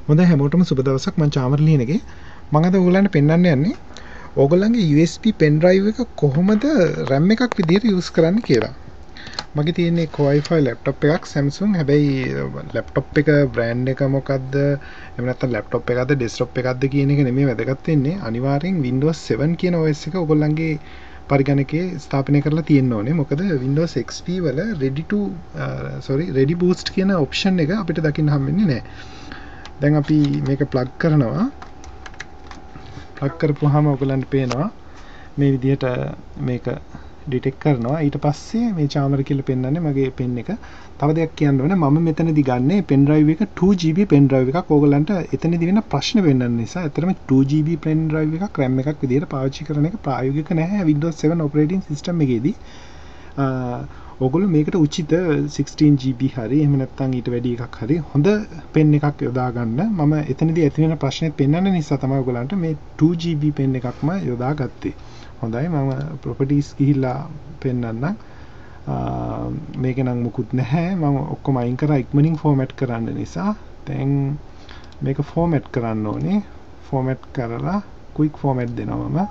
හොඳයි හැමෝටම සුබ දවසක්. මම චාමර ලියනගේ මම අද ඔයගලන්ට පෙන්වන්න යන්නේ ඔයගලන්ගේ USB pen drive එක කොහොමද RAM එකක් විදිහට use කරන්න කියලා. මගේ තියෙන්නේ Core i5 laptop එකක් Samsung. හැබැයි laptop එක brand එක මොකද්ද? එහෙම නැත්නම් laptop එකක්ද desktop එකක්ද කියන එක නෙමෙයි වැදගත් වෙන්නේ. අනිවාර්යෙන් Windows 7 කියන OS එක ඔයගොල්ලන්ගේ පරිගණකයේ ස්ථාපනය කරලා තියෙන්න ඕනේ. මොකද Windows XP වල ready boost කියන option එක අපිට දකින්න හම්බෙන්නේ නැහැ. දැන් අපි මේක ප්ලග් කරනවා. ප්ලග් කරපුවාම ඔයගලන්ට පේනවා මේ විදිහට මේක ඩිටෙක්ට් කරනවා. ඊට පස්සේ මේ චාමර කියලා පෙන්වන්නේ මගේ පෙන් එක. තව දෙයක් කියන්න ඕනේ මම මෙතනදී ගන්නේ pen drive එක 2GB pen drive එකක්. ඔයගලන්ට එතනදී වෙන ප්‍රශ්න වෙන්නන නිසා ඇත්තටම 2GB pen drive එකක් RAM එකක් විදිහට පාවිච්චි කරන එක ප්‍රායෝගික නැහැ Windows 7 operating system එකේදී. ඔගොල්ලෝ මේකට උචිත 16GB හරි එහෙම නැත්නම් ඊට වැඩි එකක් හරි හොඳ පෙන් එකක් යොදා ගන්න. මම එතනදී ඇති වෙන ප්‍රශ්නෙත් පෙන්වන්න නිසා තමයි ඔයගලන්ට මේ 2GB පෙන් එකක්ම යොදා ගත්තේ. හොඳයි මම properties ගිහිල්ලා පෙන්වන්නම්. මේක නම් මුකුත් නැහැ. මම ඔක්කොම අයින් කරා ඉක්මනින් format කරන්න නිසා. දැන් මේක format කරන්න ඕනේ. format කරලා quick format දෙනවා මම.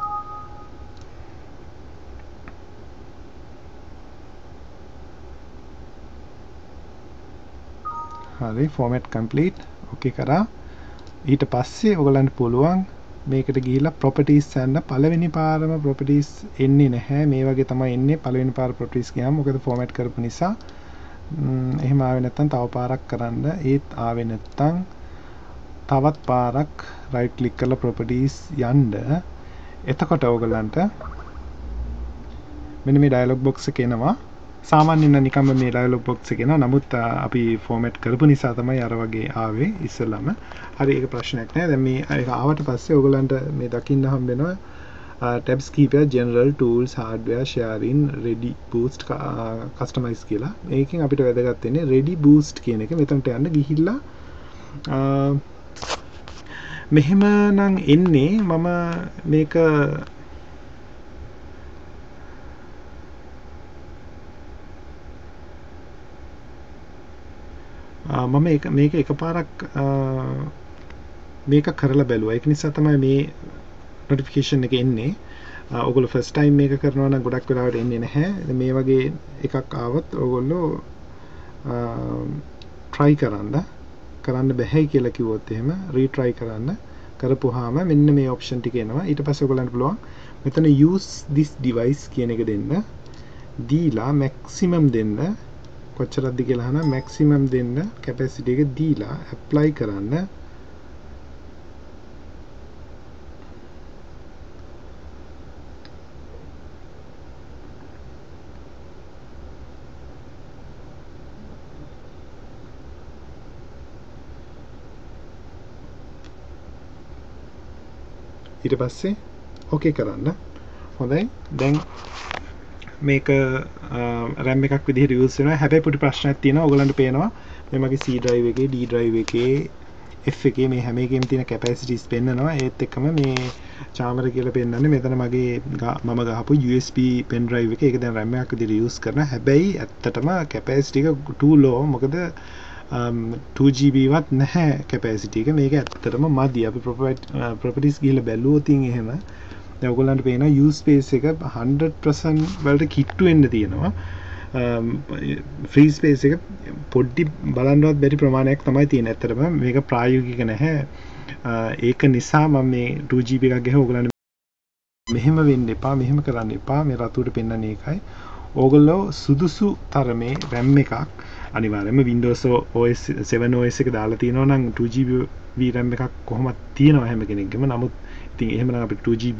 හරි format complete okay කරා. ඊට පස්සේ ඔයගලන්ට පුළුවන් මේකට ගිහිල්ලා properties යන්න. පළවෙනි පාරම properties එන්නේ නැහැ. මේ වගේ තමයි එන්නේ පළවෙනි පාර properties ගියාම. මොකද format කරපු නිසා. එහෙම ආවේ නැත්නම් තව පාරක් කරන්න. ඒත් ආවේ නැත්නම් තවත් පාරක් right click කරලා properties යන්න. එතකොට ඔයගලන්ට මෙන්න මේ dialog box එක එනවා. සාමාන්‍යයෙන් නිකම්ම මේ dialog box එක එනවා. නමුත් අපි format කරපු නිසා තමයි අර වගේ ආවේ ඉස්සෙල්ලාම. හරි ඒක ප්‍රශ්නයක් නෑ. දැන් මේ ඒක ආවට පස්සේ ඔයගලන්ට මේ දකින්න හම්බ වෙනවා tabs කීපයක් general tools hardware sharing ready boost customize කියලා. මේකෙන් අපිට වැදගත් වෙන්නේ ready boost කියන එක. මෙතනට යන්න ගිහිල්ලා මෙහෙම නම් එන්නේ මම මේක මම මේක එකපාරක් මේක කරලා බැලුවා. ඒක නිසා තමයි මේ notification එක එන්නේ. ඔයගොල්ලෝ first time මේක කරනවා නම් ගොඩක් වෙලාවට එන්නේ නැහැ. මේ වගේ එකක් ආවොත් ඔයගොල්ලෝ try කරන්න බැහැ කියලා කිව්වොත් එහෙම retry කරන්න. කරපුවාම මෙන්න මේ option ටික එනවා. ඊට පස්සේ ඔයගොල්ලන්ට පුළුවන් මෙතන use this device කියන එක දෙන්න. දීලා maximum දෙන්න. කොච්චරක්ද කියලා අහනවා. maximum දෙන්න capacity එක දීලා apply කරන්න. ඊට පස්සේ okay කරන්න. හොඳයි. දැන් මේක RAM එකක් විදිහට යූස් වෙනවා. හැබැයි පොඩි ප්‍රශ්නයක් තියෙනවා. ඔයගලන්ට පේනවා මේ මගේ C drive එකේ D drive එකේ F එකේ මේ හැම එකෙම තියෙන capacities පෙන්නනවා. ඒත් එක්කම මේ චාමර කියලා පෙන්නන්නේ මෙතන මගේ මම ගහපු USB pen drive එක. ඒක දැන් RAM එකක් විදිහට යූස් කරනවා. හැබැයි ඇත්තටම capacity එක too low. මොකද 2GB වත් නැහැ capacity එක. මේක ඇත්තටම මදි. අපි properties ගිහලා බැලුවොත් එහෙම දැන් ඔයගොල්ලන්ට පේනවා use space එක 100% වලට කිට්ටු වෙන්න තියෙනවා. free space එක පොඩ්ඩි බලන්නවත් බැරි ප්‍රමාණයක් තමයි තියෙන්නේ. ඇත්තටම මේක ප්‍රායෝගික නැහැ. ඒක නිසා මම මේ 2GB එකක් ගහුවා. ඔයගොල්ලන්ට මෙහෙම වෙන්න එපා, මෙහෙම කරන්න එපා. මේ රතුවට පෙන්වන්නේ ඒකයි. ඕගොල්ලෝ සුදුසු තරමේ RAM එකක් අනිවාර්යයෙන්ම Windows OS 7 OS එක දාලා තියෙනවා නම් 2GB RAM එකක් කොහොමද තියෙනවා හැම කෙනෙක්ගේම. නමුත් ඉතින් එහෙමනම් අපිට 2GB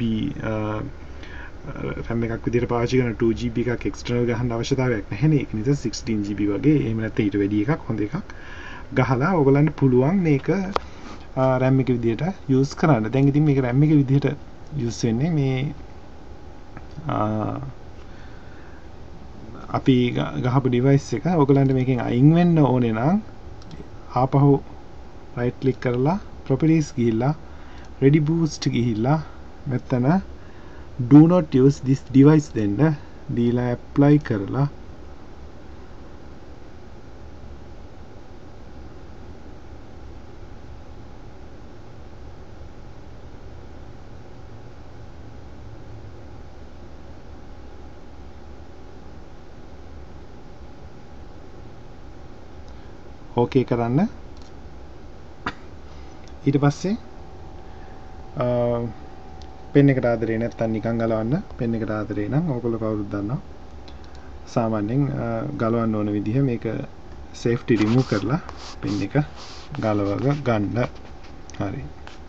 RAM එකක් විදිහට පාවිච්චි කරන 2GB එකක් external ගහන්න අවශ්‍යතාවයක් නැහැ නේ. ඒක නිසා 16GB වගේ එහෙම නැත්නම් ඊට වැඩි එකක් හොඳ එකක් ගහලා ඔයගලන්ට පුළුවන් මේක RAM එක විදිහට use කරන්න. දැන් ඉතින් මේක RAM එක විදිහට use වෙන්නේ මේ අපි ගහපු device එක. ඔයගලන්ට මේකෙන් අයින් වෙන්න ඕනේ නම් ආපහු right click කරලා properties ගිහිල්ලා ready boost ගිහිල්ලා මෙතන do not use this device දෙන්න. දීලා apply කරලා ඕකේ කරන්න. ඊට පස්සේ පෙන් එකට ආදරේ නැත්තම් නිකන් ගලවන්න. පෙන් එකට ආදරේ නම් ඕගොල්ලෝ කවුරුත් දන්නවා. සාමාන්‍යයෙන් ගලවන්න ඕන විදිහ මේක සේෆ්ටි රිමූව් කරලා පෙන් එක ගලවග ගන්න. හරි.